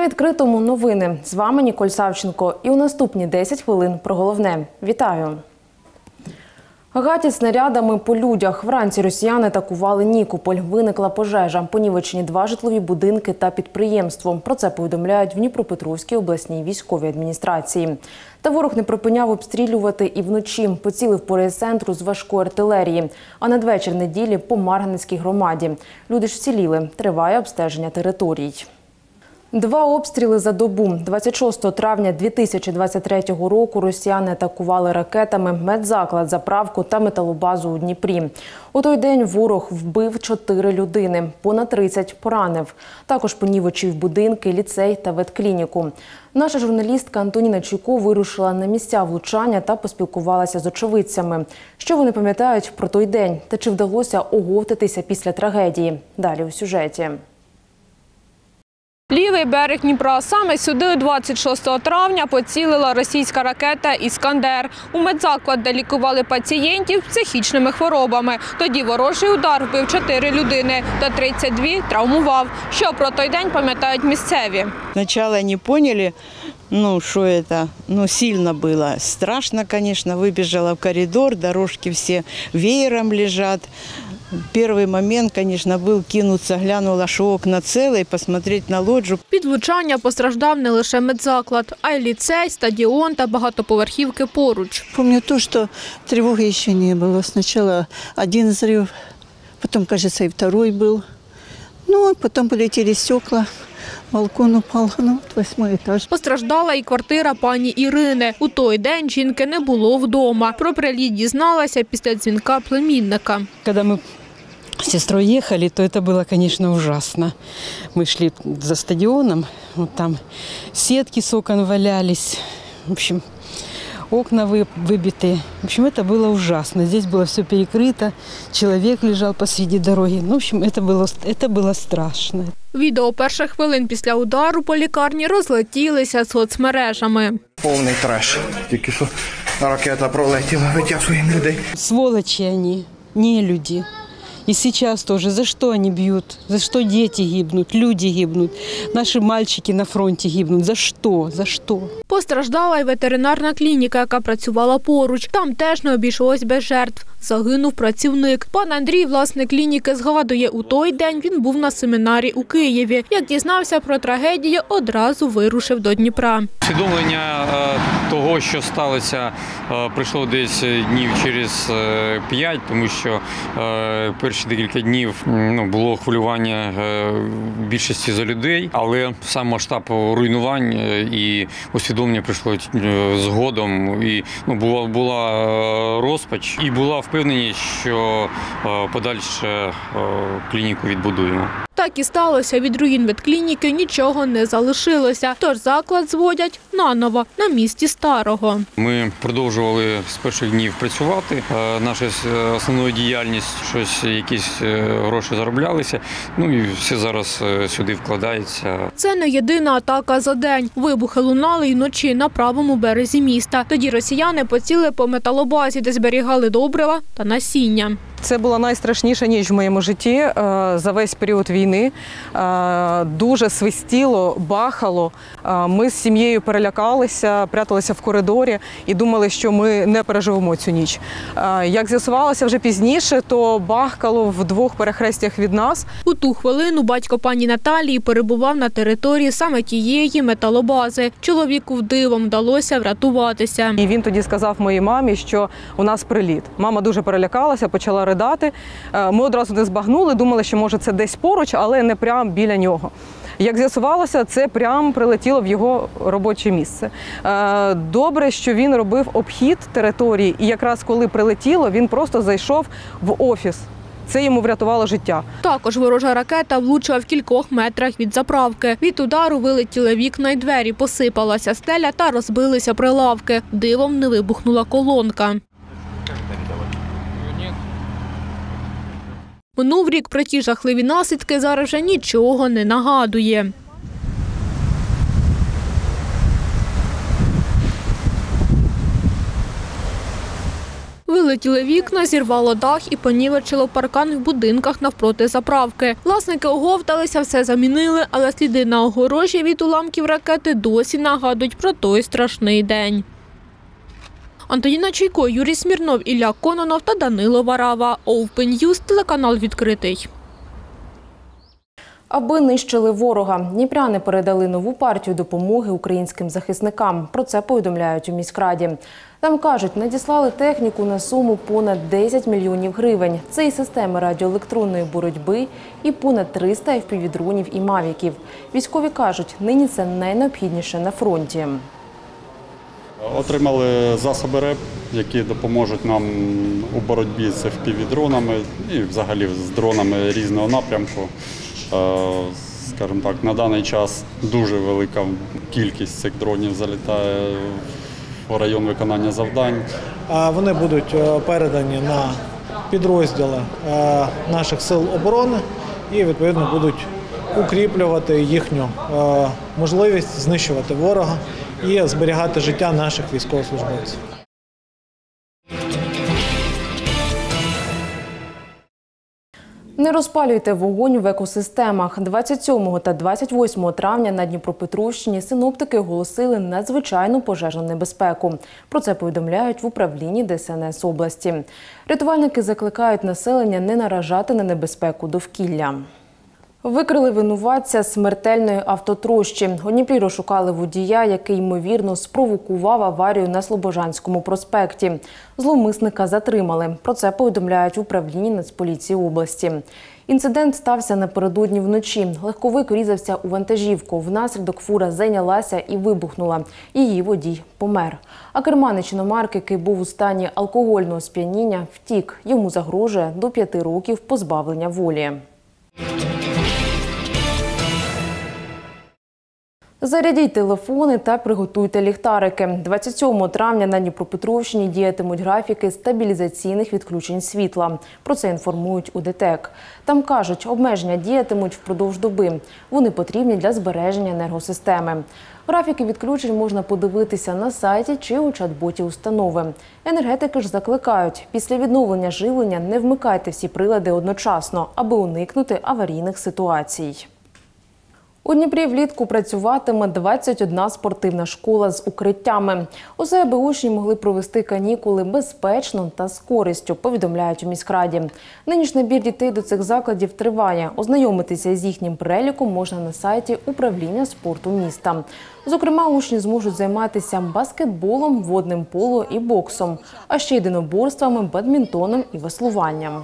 На відкритому новини. З вами Ніколь Савченко. І у наступні 10 хвилин про головне. Вітаю! Гатять снарядами по людях. Вранці росіяни атакували Нікополь. Виникла пожежа. Понівечені 2 житлові будинки та підприємство. Про це повідомляють в Дніпропетровській обласній військовій адміністрації. Та ворог не припиняв обстрілювати і вночі. Поцілив по райцентру з важкої артилерії. А надвечір неділі по Марганецькій громаді. Люди ж вціліли. Триває обстеження територій. 2 обстріли за добу. 26 травня 2023 року росіяни атакували ракетами медзаклад, заправку та металобазу у Дніпрі. У той день ворог вбив 4 людини, понад 30 поранив. Також понівечив будинки, ліцей та ветклініку. Наша журналістка Антоніна Чуйко вирушила на місця влучання та поспілкувалася з очевидцями. Що вони пам'ятають про той день та чи вдалося оговтатися після трагедії? Далі у сюжеті. Лівий берег Дніпра. Саме сюди 26 травня поцілила російська ракета «Іскандер» у медзаклад, де лікували пацієнтів з психічними хворобами. Тоді ворожий удар вбив 4 людини та 32 травмував. Що про той день пам'ятають місцеві? Спочатку не зрозуміли, что это, сильно было. Страшно, конечно, выбежала в коридор, дорожки все веером лежат. Перший момент, звісно, був кинутися, глянула, що окна цілі, посмотрети на лоджію. Під влучання постраждав не лише медзаклад, а й ліцей, стадіон та багатоповерхівки поруч. Помню то, що тривоги ще не було. Спочатку один зрив, потім, кажется, і другий був. Потім полетіли стекла. Балкон упав, 8-й етаж. Постраждала і квартира пані Ірини. У той день жінки не було вдома. Про приліт дізналася після дзвінка племінника. Коли ми с сестрой ехали, то это было, конечно, ужасно. Мы шли за стадионом, вот там сетки с окон валялись, в общем, окна выбиты. В общем, это было ужасно. Здесь было все перекрыто, человек лежал посреди дороги. В общем, это было страшно. Відео перших хвилин після удару по лікарні розлетілися соцмережами. Повний треш. Тільки що ракета пролетіла, витягуємо людей. Сволочи они, не люди. И сейчас тоже. За что они бьют? За что дети гибнут, люди гибнут, наши мальчики на фронте гибнут? За что? За что? Постраждала й ветеринарна клініка, яка працювала поруч. Там теж не обійшлось без жертв. Загинув працівник. Пан Андрій, власник клініки, згадує, у той день він був на семінарі у Києві. Як дізнався про трагедію, одразу вирушив до Дніпра. Усвідомлення того, що сталося, прийшло десь днів через 5, тому що перші декілька днів було хвилювання більшості за людей, але сам масштаб руйнувань і усвідомлення прийшло згодом. І була розпач і була впевненість, що подальше клініку відбудуємо. Так і сталося. Від руїн ветклініки нічого не залишилося. Тож заклад зводять наново, на місці старого. Ми продовжували з перших днів працювати. Наша основною діяльністю, якісь гроші зароблялися. І все зараз сюди вкладається. Це не єдина атака за день. Вибухи лунали й вночі на правому березі міста. Тоді росіяни поцілили по металобазі, де зберігали добрива та насіння. Це була найстрашніша ніч в моєму житті за весь період війни. Дуже свистіло, бахало. Ми з сім'єю перелякалися, пряталися в коридорі і думали, що ми не переживемо цю ніч. Як з'ясувалося вже пізніше, то бахкало в 2 перехрестях від нас. У ту хвилину батько пані Наталії перебував на території саме тієї металобази. Чоловіку дивом вдалося врятуватися. І він тоді сказав моїй мамі, що у нас приліт. Мама дуже перелякалася, почала ридати. Ми одразу не збагнули, думали, що може це десь поруч, але не прямо біля нього. Як з'ясувалося, це прямо прилетіло в його робоче місце. Добре, що він робив обхід території, і якраз коли прилетіло, він просто зайшов в офіс. Це йому врятувало життя. Також ворожа ракета влучила в кількох метрах від заправки. Від удару вилетіли вікна й двері, посипалася стеля та розбилися прилавки. Дивом не вибухнула колонка. Минув рік, про ті жахливі наслідки зараз вже нічого не нагадує. Вилетіли вікна, зірвало дах і понівечило паркан в будинках навпроти заправки. Власники оговталися, все замінили, але сліди на огорожі від уламків ракети досі нагадують про той страшний день. Антоніна Чайко, Юрій Смірнов, Ілля Кононов та Данило Варава. Open News, телеканал «Відкритий». Аби нищили ворога, дніпряни передали нову партію допомоги українським захисникам. Про це повідомляють у міськраді. Там кажуть, надіслали техніку на суму понад 10 мільйонів гривень. Це і системи радіоелектронної боротьби, і понад 300 FPV-дронів і мавіків. Військові кажуть, нині це найнеобхідніше на фронті. Отримали засоби РЕП, які допоможуть нам у боротьбі з FPV-дронами і взагалі з дронами різного напрямку. Скажімо так, на даний час дуже велика кількість цих дронів залітає в район виконання завдань. Вони будуть передані на підрозділи наших сил оборони і, відповідно, будуть укріплювати їхню можливість знищувати ворога і зберігати життя наших військовослужбовців. Не розпалюйте вогонь в екосистемах. 27 та 28 травня на Дніпропетровщині синоптики оголосили надзвичайну пожежну небезпеку. Про це повідомляють в управлінні ДСНС області. Рятувальники закликають населення не наражати на небезпеку довкілля. Викрили винуватця смертельної автотрощі. У Дніпрі розшукали водія, який, ймовірно, спровокував аварію на Слобожанському проспекті. Зловмисника затримали. Про це повідомляють в управлінні Нацполіції області. Інцидент стався напередодні вночі. Легковик врізався у вантажівку. Внаслідок фура зайнялася і вибухнула. Її водій помер. А керманич іномарки, який був у стані алкогольного сп'яніння, втік. Йому загрожує до 5 років позбавлення волі. Зарядіть телефони та приготуйте ліхтарики. 27 травня на Дніпропетровщині діятимуть графіки стабілізаційних відключень світла. Про це інформують у ДТЕК. Там кажуть, обмеження діятимуть впродовж доби. Вони потрібні для збереження енергосистеми. Графіки відключень можна подивитися на сайті чи у чат-боті установи. Енергетики ж закликають, після відновлення живлення не вмикайте всі прилади одночасно, аби уникнути аварійних ситуацій. У Дніпрі влітку працюватиме 21 спортивна школа з укриттями. Усе, аби учні могли провести канікули безпечно та з користю, повідомляють у міськраді. Нині набір дітей до цих закладів триває. Ознайомитися з їхнім переліком можна на сайті управління спорту міста. Зокрема, учні зможуть займатися баскетболом, водним поло і боксом, а ще єдиноборствами, бадмінтоном і веслуванням.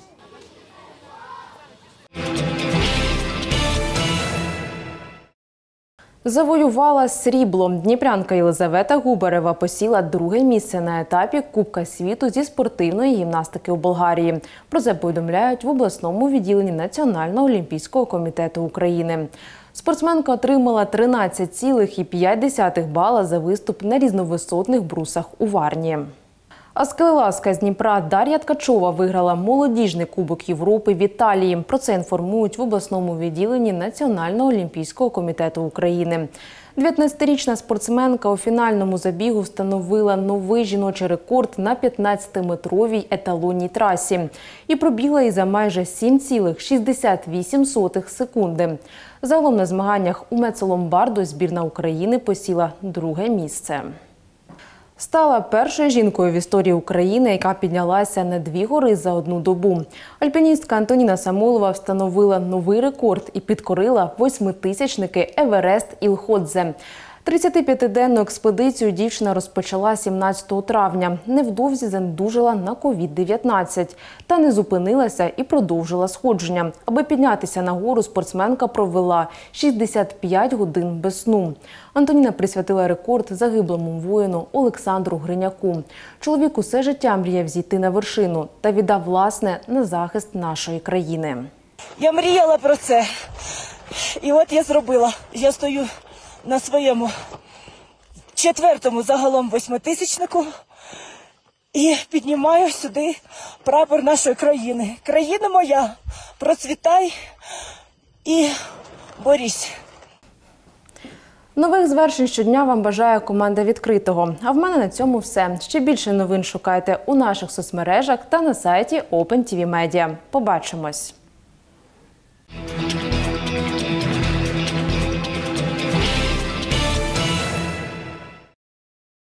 Завоювала срібло. Дніпрянка Єлизавета Губарева посіла друге місце на етапі Кубка світу зі спортивної гімнастики у Болгарії. Про це повідомляють в обласному відділенні Національного олімпійського комітету України. Спортсменка отримала 13,5 бала за виступ на різновисотних брусах у Варні. А скелелазка з Дніпра Дар'я Ткачова виграла молодіжний Кубок Європи в Італії. Про це інформують в обласному відділенні Національного олімпійського комітету України. 19-річна спортсменка у фінальному забігу встановила новий жіночий рекорд на 15-метровій еталонній трасі. І пробігла її за майже 7,68 секунди. Загалом на змаганнях у Мецо-Ломбардо збірна України посіла друге місце. Стала першою жінкою в історії України, яка піднялася на 2 гори за одну добу. Альпіністка Антоніна Самойлова встановила новий рекорд і підкорила 8-тисячники Еверест Ілходзе. 35-денну експедицію дівчина розпочала 17 травня. Невдовзі занедужала на COVID-19. Та не зупинилася і продовжила сходження. Аби піднятися на гору, спортсменка провела 65 годин без сну. Антоніна присвятила рекорд загиблому воїну Олександру Гриняку. Чоловік усе життя мріяв зійти на вершину та віддав власне на захист нашої країни. Я мріяла про це. І от я зробила. Я стою на своєму 4-му загалом 8-тисячнику і піднімаю сюди прапор нашої країни. Країна моя, процвітай і борись. Нових звершень щодня вам бажає команда «Відкритого». А в мене на цьому все. Ще більше новин шукайте у наших соцмережах та на сайті Open TV Media. Побачимось!